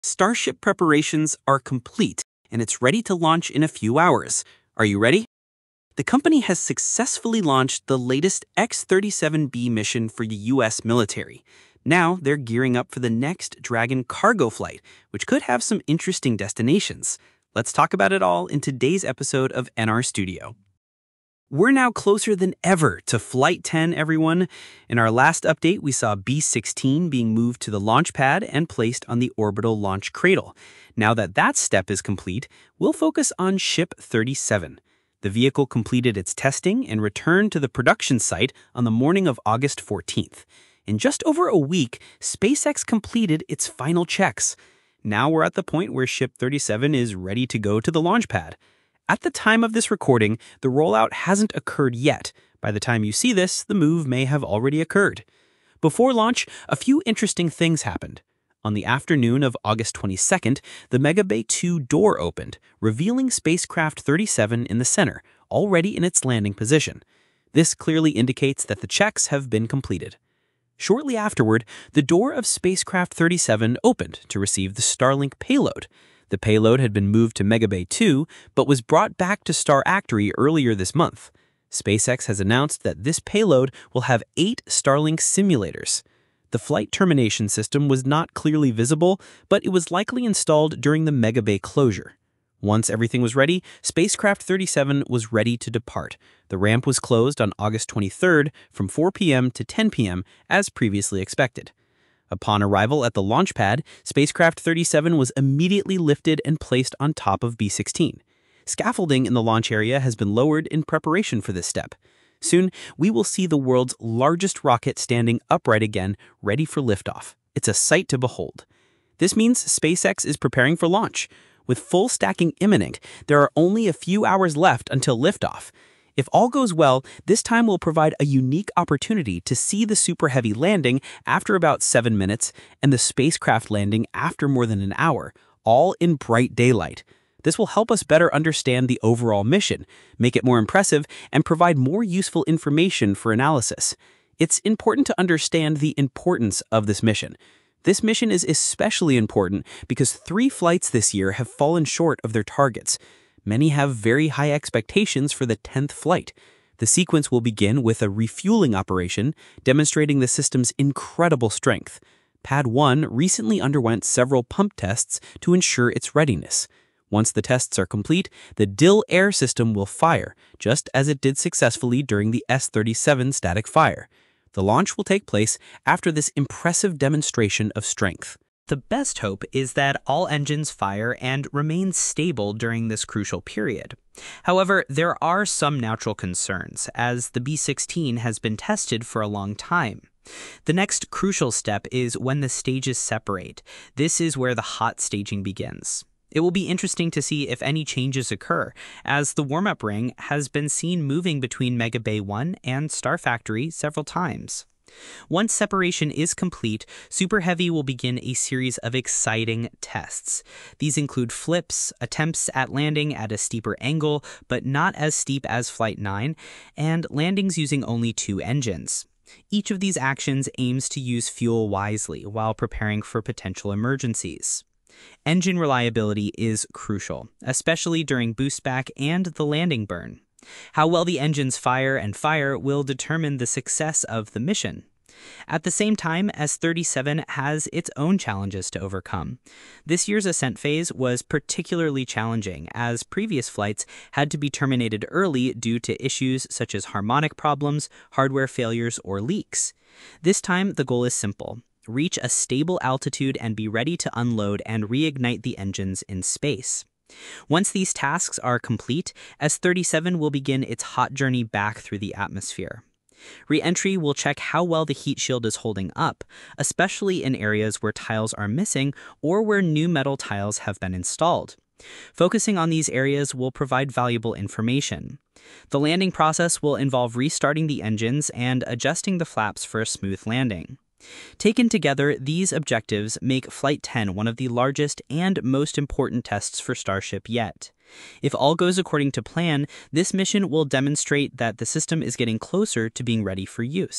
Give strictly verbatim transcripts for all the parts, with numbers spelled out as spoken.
Starship preparations are complete, and it's ready to launch in a few hours. Are you ready? The company has successfully launched the latest X thirty-seven B mission for the U S military. Now they're gearing up for the next Dragon cargo flight, which could have some interesting destinations. Let's talk about it all in today's episode of N R Studio. We're now closer than ever to Flight ten, everyone. In our last update, we saw B sixteen being moved to the launch pad and placed on the orbital launch cradle. Now that that step is complete, we'll focus on Ship thirty-seven. The vehicle completed its testing and returned to the production site on the morning of August fourteenth. In just over a week, SpaceX completed its final checks. Now we're at the point where Ship thirty-seven is ready to go to the launch pad. At the time of this recording, the rollout hasn't occurred yet. By the time you see this, the move may have already occurred. Before launch, a few interesting things happened. On the afternoon of August twenty-second, the Mega Bay two door opened, revealing spacecraft thirty-seven in the center, already in its landing position. This clearly indicates that the checks have been completed. Shortly afterward, the door of spacecraft thirty-seven opened to receive the Starlink payload. The payload had been moved to Mega Bay two, but was brought back to Star Actory earlier this month. SpaceX has announced that this payload will have eight Starlink simulators. The flight termination system was not clearly visible, but it was likely installed during the Mega Bay closure. Once everything was ready, spacecraft thirty-seven was ready to depart. The ramp was closed on August twenty-third from four p m to ten p m as previously expected. Upon arrival at the launch pad, spacecraft thirty-seven was immediately lifted and placed on top of B sixteen. Scaffolding in the launch area has been lowered in preparation for this step. Soon, we will see the world's largest rocket standing upright again, ready for liftoff. It's a sight to behold. This means SpaceX is preparing for launch. With full stacking imminent, there are only a few hours left until liftoff. If all goes well, this time will provide a unique opportunity to see the Super Heavy landing after about seven minutes and the spacecraft landing after more than an hour, all in bright daylight. This will help us better understand the overall mission, make it more impressive, and provide more useful information for analysis. It's important to understand the importance of this mission. This mission is especially important because three flights this year have fallen short of their targets. Many have very high expectations for the tenth flight. The sequence will begin with a refueling operation, demonstrating the system's incredible strength. Pad one recently underwent several pump tests to ensure its readiness. Once the tests are complete, the D I L air system will fire, just as it did successfully during the S thirty-seven static fire. The launch will take place after this impressive demonstration of strength. The best hope is that all engines fire and remain stable during this crucial period. However, there are some natural concerns, as the B sixteen has been tested for a long time. The next crucial step is when the stages separate. This is where the hot staging begins. It will be interesting to see if any changes occur, as the warm-up ring has been seen moving between Mega Bay one and Star Factory several times. Once separation is complete, Super Heavy will begin a series of exciting tests. These include flips, attempts at landing at a steeper angle, but not as steep as Flight nine, and landings using only two engines. Each of these actions aims to use fuel wisely while preparing for potential emergencies. Engine reliability is crucial, especially during boostback and the landing burn. How well the engines fire and fire will determine the success of the mission. At the same time, S thirty-seven has its own challenges to overcome. This year's ascent phase was particularly challenging, as previous flights had to be terminated early due to issues such as harmonic problems, hardware failures, or leaks. This time, the goal is simple. Reach a stable altitude and be ready to unload and reignite the engines in space. Once these tasks are complete, S thirty-seven will begin its hot journey back through the atmosphere. Re-entry will check how well the heat shield is holding up, especially in areas where tiles are missing or where new metal tiles have been installed. Focusing on these areas will provide valuable information. The landing process will involve restarting the engines and adjusting the flaps for a smooth landing. Taken together, these objectives make Flight ten one of the largest and most important tests for Starship yet. If all goes according to plan, this mission will demonstrate that the system is getting closer to being ready for use.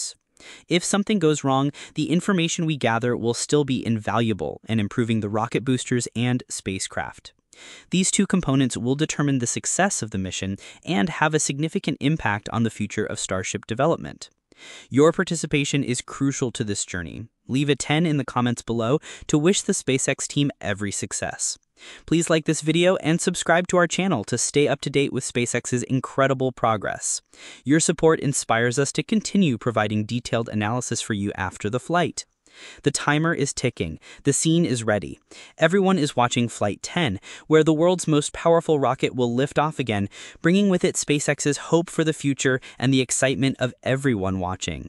If something goes wrong, the information we gather will still be invaluable in improving the rocket boosters and spacecraft. These two components will determine the success of the mission and have a significant impact on the future of Starship development. Your participation is crucial to this journey. Leave a ten in the comments below to wish the SpaceX team every success. Please like this video and subscribe to our channel to stay up to date with SpaceX's incredible progress. Your support inspires us to continue providing detailed analysis for you after the flight. The timer is ticking. The scene is ready. Everyone is watching Flight ten, where the world's most powerful rocket will lift off again, bringing with it SpaceX's hope for the future and the excitement of everyone watching.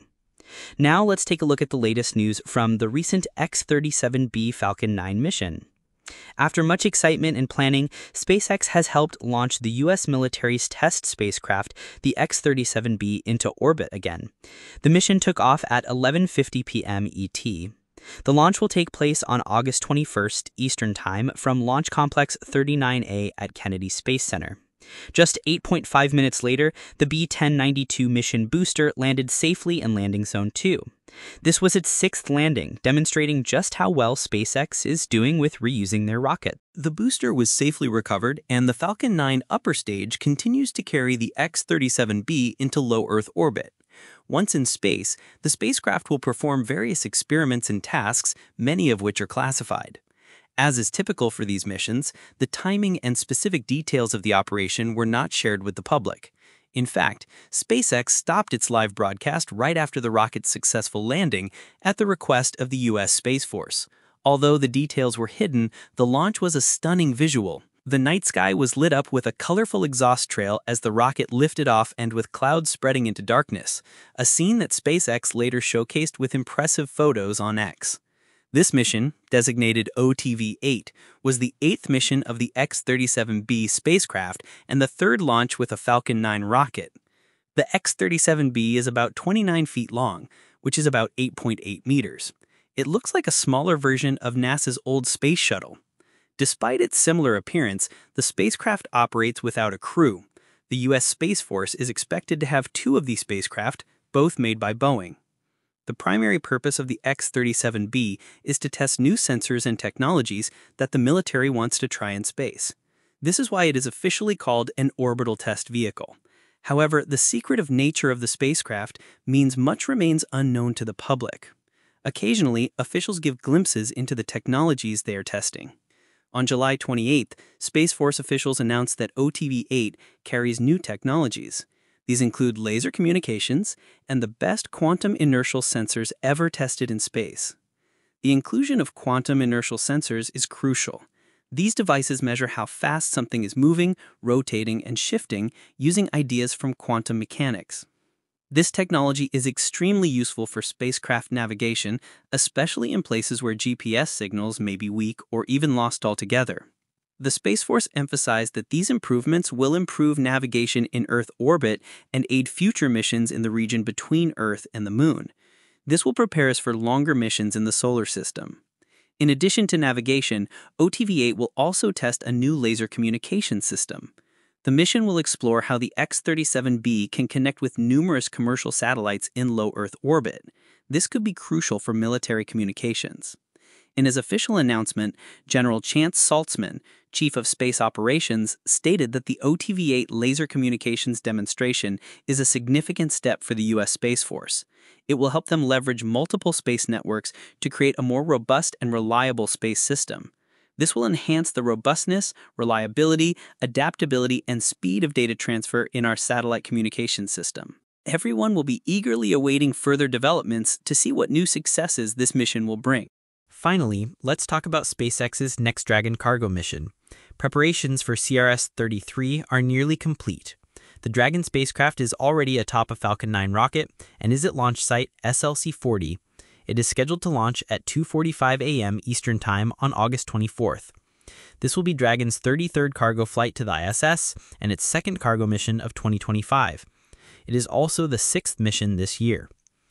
Now let's take a look at the latest news from the recent X thirty-seven B Falcon nine mission. After much excitement and planning, SpaceX has helped launch the U S military's test spacecraft, the X thirty-seven B, into orbit again. The mission took off at eleven fifty p m E T. The launch will take place on August twenty-first Eastern Time from Launch Complex thirty-nine A at Kennedy Space Center. Just eight point five minutes later, the B ten ninety-two mission booster landed safely in Landing Zone two. This was its sixth landing, demonstrating just how well SpaceX is doing with reusing their rocket. The booster was safely recovered, and the Falcon nine upper stage continues to carry the X thirty-seven B into low Earth orbit. Once in space, the spacecraft will perform various experiments and tasks, many of which are classified. As is typical for these missions, the timing and specific details of the operation were not shared with the public. In fact, SpaceX stopped its live broadcast right after the rocket's successful landing at the request of the U S Space Force. Although the details were hidden, the launch was a stunning visual. The night sky was lit up with a colorful exhaust trail as the rocket lifted off and with clouds spreading into darkness, a scene that SpaceX later showcased with impressive photos on X. This mission, designated O T V eight, was the eighth mission of the X thirty-seven B spacecraft and the third launch with a Falcon nine rocket. The X thirty-seven B is about twenty-nine feet long, which is about eight point eight meters. It looks like a smaller version of NASA's old space shuttle. Despite its similar appearance, the spacecraft operates without a crew. The U S Space Force is expected to have two of these spacecraft, both made by Boeing. The primary purpose of the X thirty-seven B is to test new sensors and technologies that the military wants to try in space. This is why it is officially called an orbital test vehicle. However, the secretive nature of the spacecraft means much remains unknown to the public. Occasionally, officials give glimpses into the technologies they are testing. On July twenty-eighth, Space Force officials announced that O T V eight carries new technologies. These include laser communications and the best quantum inertial sensors ever tested in space. The inclusion of quantum inertial sensors is crucial. These devices measure how fast something is moving, rotating, and shifting using ideas from quantum mechanics. This technology is extremely useful for spacecraft navigation, especially in places where G P S signals may be weak or even lost altogether. The Space Force emphasized that these improvements will improve navigation in Earth orbit and aid future missions in the region between Earth and the Moon. This will prepare us for longer missions in the solar system. In addition to navigation, O T V eight will also test a new laser communication system. The mission will explore how the X thirty-seven B can connect with numerous commercial satellites in low Earth orbit. This could be crucial for military communications. In his official announcement, General Chance Saltzman, Chief of Space Operations, stated that the O T V eight laser communications demonstration is a significant step for the U S Space Force. It will help them leverage multiple space networks to create a more robust and reliable space system. This will enhance the robustness, reliability, adaptability, and speed of data transfer in our satellite communication system. Everyone will be eagerly awaiting further developments to see what new successes this mission will bring. Finally, let's talk about SpaceX's Next Dragon cargo mission. Preparations for C R S thirty-three are nearly complete. The Dragon spacecraft is already atop a Falcon nine rocket and is at launch site S L C forty. It is scheduled to launch at two forty-five a m Eastern Time on August twenty-fourth. This will be Dragon's thirty-third cargo flight to the I S S and its second cargo mission of twenty twenty-five. It is also the sixth mission this year.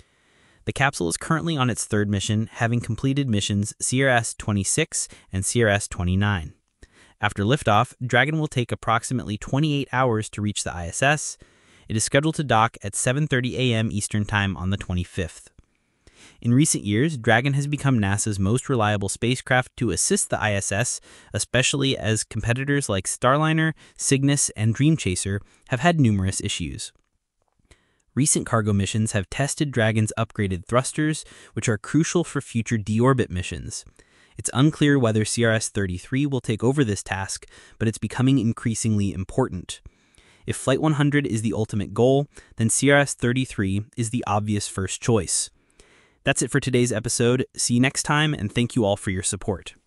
The capsule is currently on its third mission, having completed missions C R S twenty-six and C R S twenty-nine. After liftoff, Dragon will take approximately twenty-eight hours to reach the I S S. It is scheduled to dock at seven thirty a m Eastern Time on the twenty-fifth. In recent years, Dragon has become NASA's most reliable spacecraft to assist the I S S, especially as competitors like Starliner, Cygnus, and Dream Chaser have had numerous issues. Recent cargo missions have tested Dragon's upgraded thrusters, which are crucial for future deorbit missions. It's unclear whether C R S thirty-three will take over this task, but it's becoming increasingly important. If Flight one hundred is the ultimate goal, then C R S thirty-three is the obvious first choice. That's it for today's episode. See you next time, and thank you all for your support.